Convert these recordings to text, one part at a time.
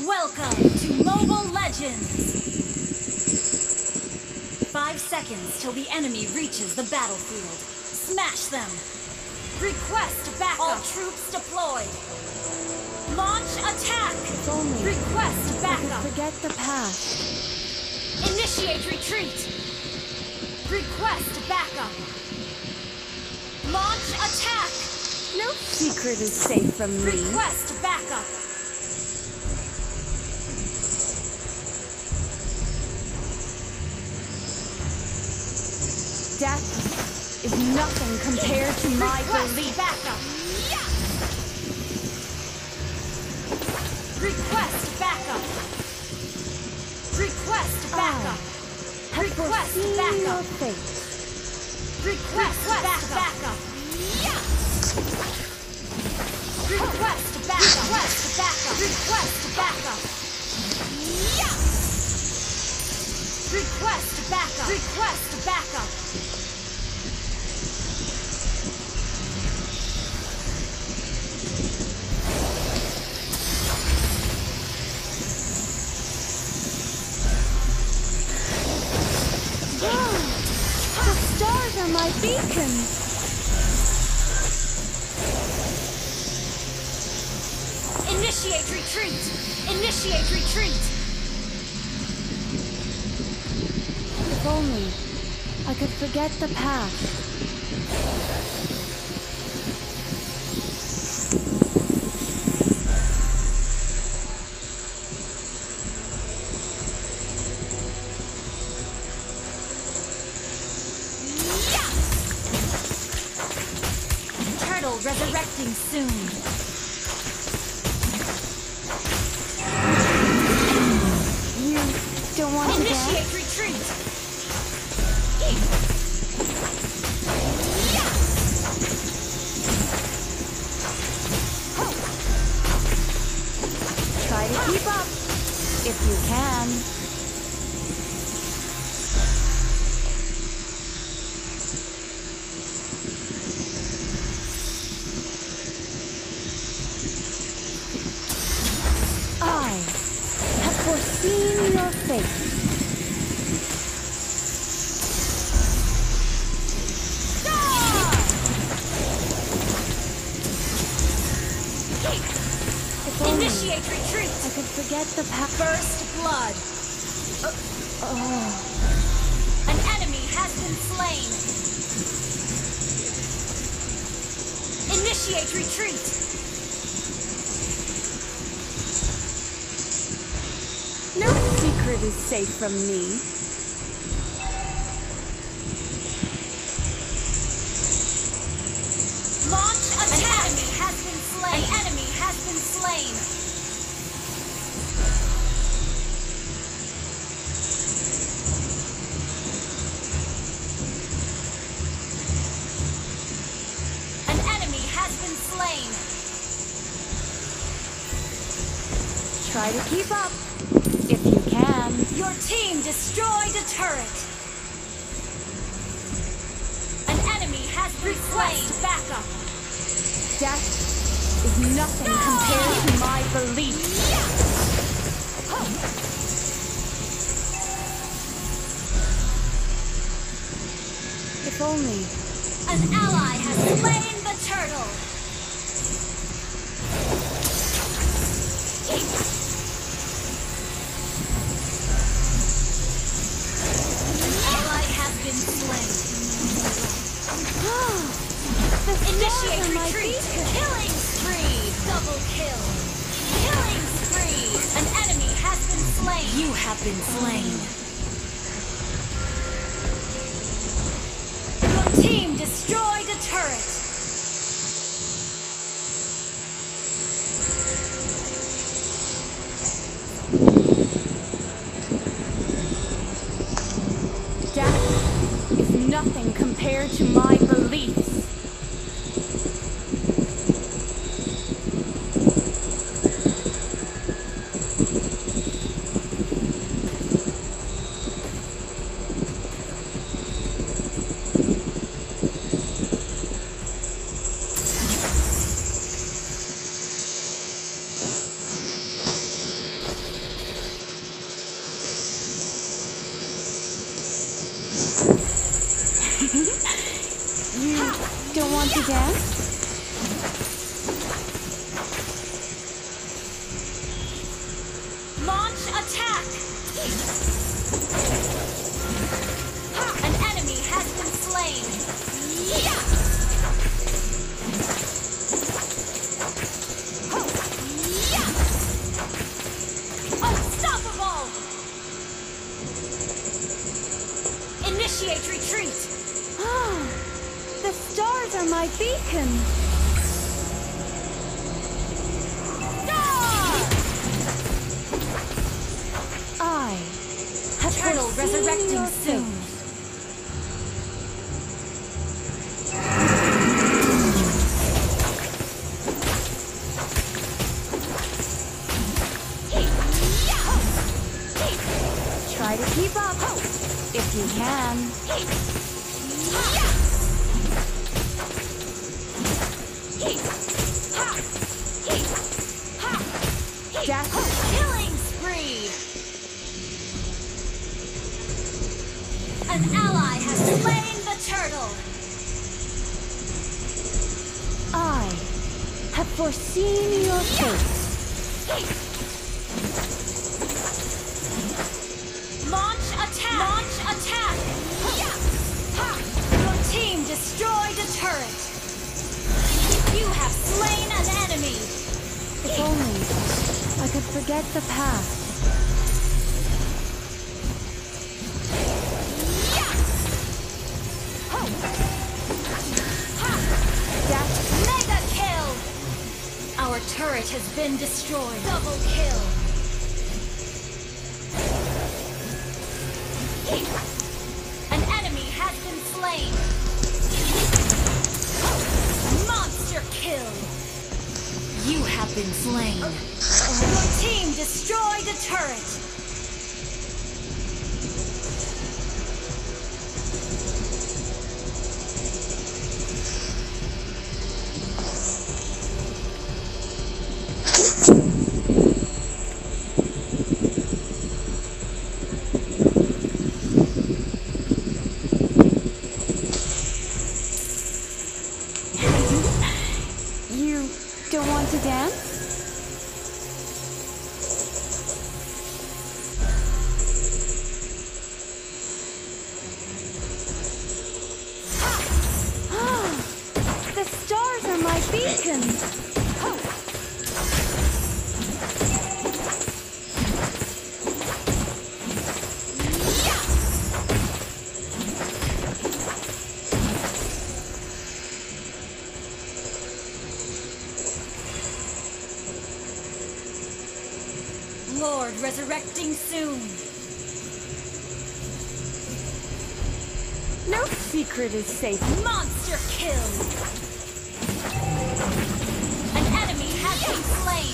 Welcome to Mobile Legends! 5 seconds till the enemy reaches the battlefield. Smash them! Request backup! All troops deployed! Launch attack! If only Request I backup! could forget the past. Initiate retreat! Request backup! Launch attack! No secret is safe from me. Request backup! Death is nothing compared to my Request belief. backup! Yeah! Request backup! Request backup! Have Request foreseen backup! your fate. Request backup! Yeah! Request backup! Request backup! Request backup! Yeah! Request backup! Request backup! The stars are my beacons. Initiate retreat! Initiate retreat! If only I could forget the past. Turtle resurrecting soon. You don't want to Initiate dance? retreat! Try to keep up, if you can. I have foreseen your fate. If only Initiate retreat! I could forget the past. First blood! An enemy has been slain! Initiate retreat! No secret is safe from me. Launch attack! An enemy has been slain! An enemy has been slain! An enemy has been slain! Try to keep up, if you can. Your team destroyed a turret! An enemy has been slain! Backup! Death is nothing compared to my belief. If only An ally has slain the turtle! Ally has been slain. Initiate retreat! Killing spree! Double kill! Killing spree! An enemy has been slain! You have been slain! Your team destroyed a turret! death is nothing compared to my beliefs. don't want to dance? Launch attack! An enemy has been slain! Unstoppable! Initiate retreat! The stars are my beacon. I have Turtle foreseen resurrecting your soon. fate. Try to keep up if you can. Death. Killing spree! An ally has slain the turtle! I have foreseen your fate. Launch attack! Launch attack! Your team destroyed a turret! You have slain an enemy! If only I could forget the past. Death! Mega kill! Our turret has been destroyed. Double kill! An enemy has been slain! Monster kill! You have been slain. Your team destroyed a turret! You don't want to dance? The stars are my beacon. Lord resurrecting soon! No secret is safe. Monster kill! An enemy has been slain!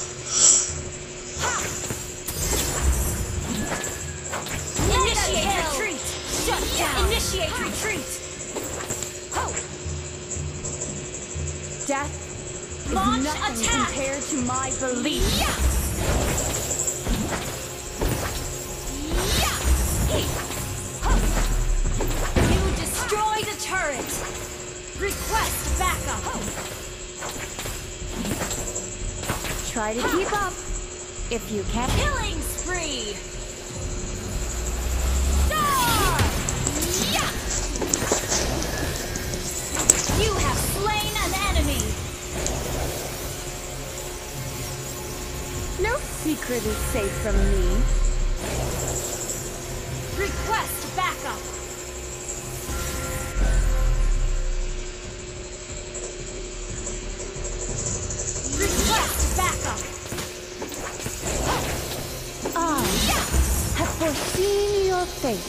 Initiate retreat! Shut down! Initiate retreat! Death is Launch nothing attack! compared to my belief. You destroyed a turret! Request backup! Try to keep up if you can. Killing spree! Star! You have slain an enemy! No secret is safe from me. Request backup! Request backup! I have foreseen your fate.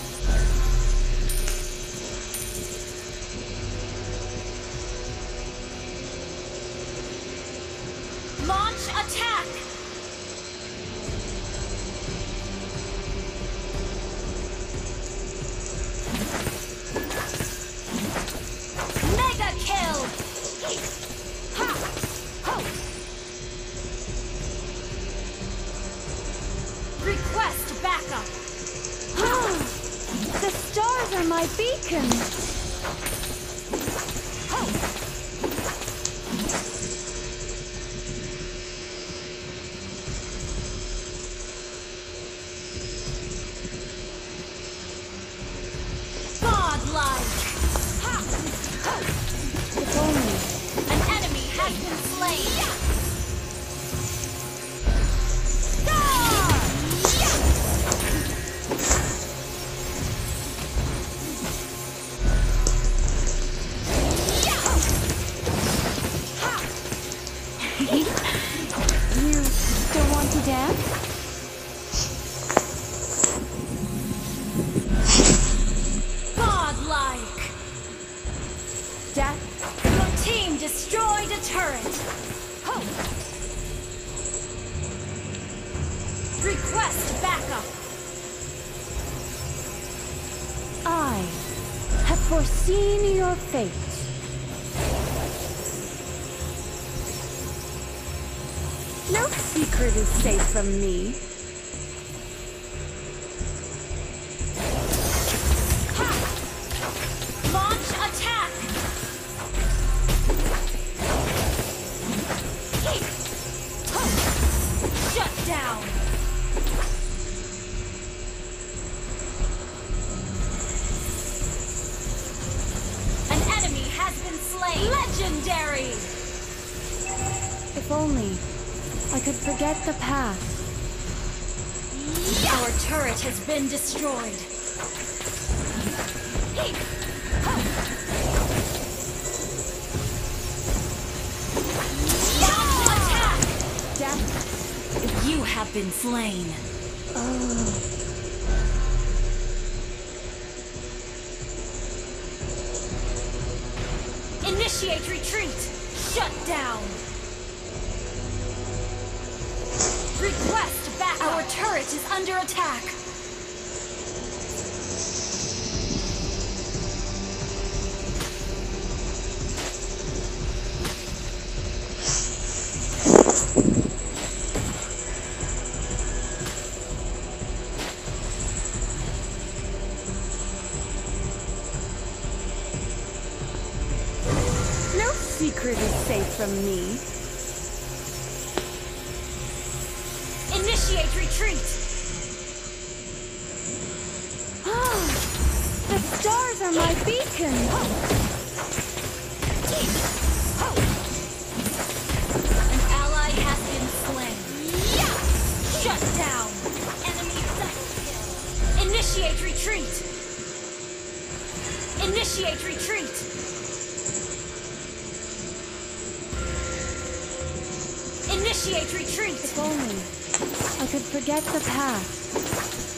Launch attack! Mega kill! Ha! Ho! Request backup! The stars are my beacon. Death. Your team destroyed a turret. Ho! Request backup. I have foreseen your fate. No secret is safe from me. Ha! Launch attack! Keep! Ho! Shut down! An enemy has been slain! Legendary! If only I could forget the past. Our turret has been destroyed. Hey! Ho! Attack! Death. You have been slain. Initiate retreat. Shut down. Request backup. Our turret is under attack. No secret is safe from me. Initiate retreat. The stars are my beacon. An ally has been slain. Shut down. Enemy double kill. Initiate retreat. Initiate retreat. Initiate retreat. If only I could forget the past.